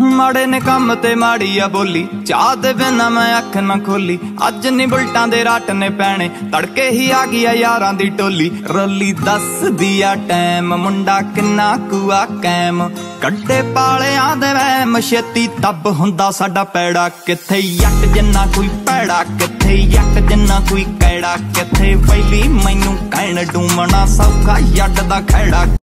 माड़े ने काम ते माड़ी आ बोली, चाह दे बिना मैं अख ना खोली। अज नी बुलटां दे राट ने पैने, तड़के ही आ गई यारां दी टोली। रली दस दिया टैम, मुंडा किन्ना कुआ कैम, कड्डे पालियां दे वैम, छेती तब हुंदा साडा पैड़ा। किथे यट जिन्ना कोई पैड़ा, किथे यट जिन्ना कोई कैड़ा, किथे वैली मैनू कहण डूमना सौखा यट दा खैड़ा।